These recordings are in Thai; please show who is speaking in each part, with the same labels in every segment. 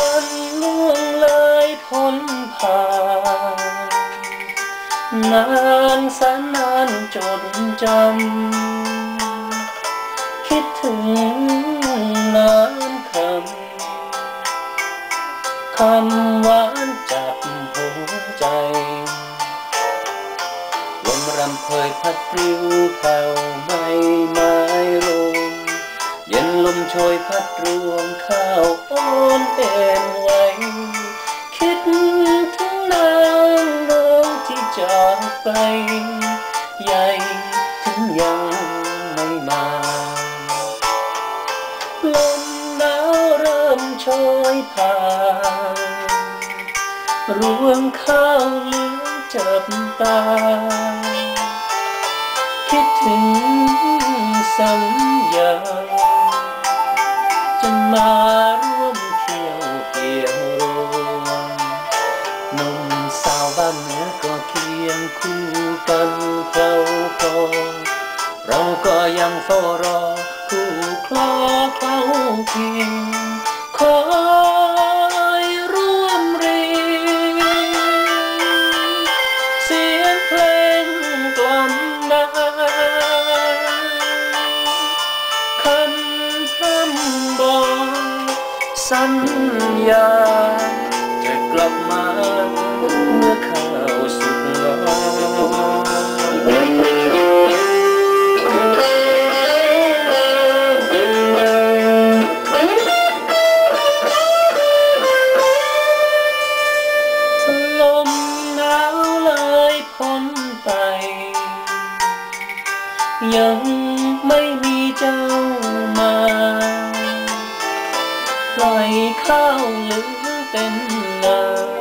Speaker 1: วันล่วงเลยพ้นผ่านนานแสนนานจดจำคิดถึงนานคำหวานจับหัวใจลมรำเพยพัดปลิวแผ่วไม่ไม้ลมเย็นลมโชยพัดรวงข้าวอ้อนเอ็นไว้คิดถึงนางน้องที่จากไปใหญ่ถึงยังไม่มาลมหนาวเริ่มโชยผ่านรวงข้าวเหลืองจับตาคิดถึงสัญญาจะมาร่วมเคี่ยวเกี่ยวรวมหนุ่มสาวบ้านเหนือก็เคียงคู่กันเฝ้าคอยเราก็ยังเฝ้ารอคู่คลอเคล้าเคียงคอยร่วมเรียงเสียงเพลงกล่อมนาคำพร่ำบอกสัญญาจะกลับมาเมื่อข้าวสุกงอลมหนาวเลยพ้นไปยังไม่มีเจ้ามาปล่อยข้าวเหลือเป็นนา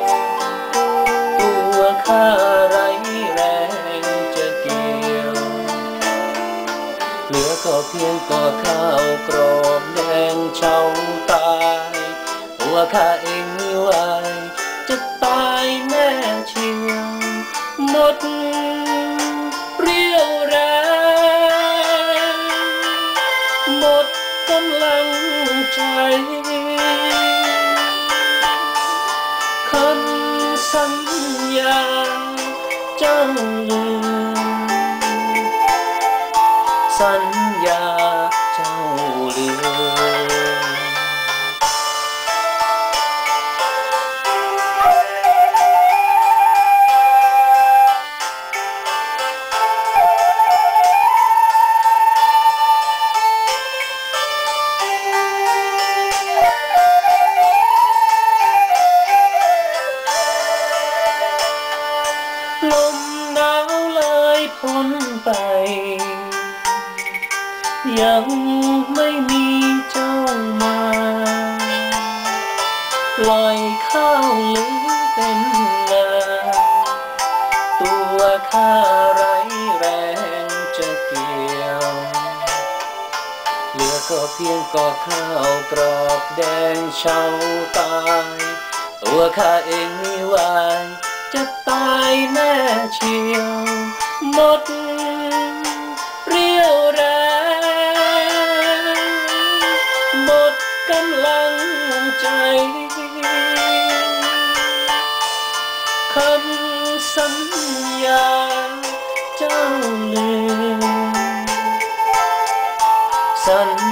Speaker 1: ตัวข้าไร้แรงจะเกี่ยวเหลือก็เพียงก่อข้าวกรอบแดงเฉาตายตัวข้าเองมีไว้จะตายแน่เชียวหมดเรี่ยวแรงหมดกำลังใจคำสัญญาเจ้าลืมสัญญาเจ้าลืมลมหนาวเลยพ้นไปยังไม่มีเจ้ามาปล่อยข้าวเหลือเป็นนาตัวข้าไร้แรงจะเกี่ยวเหลือก็เพียงก่อข้าวกรอบแดงเฉาตายตัวข้าเองมีไว้จะตายแน่เชียวหมดเรี่ยวแรงหมดกำลังใจคำสัญญาเจ้าลืมสัญ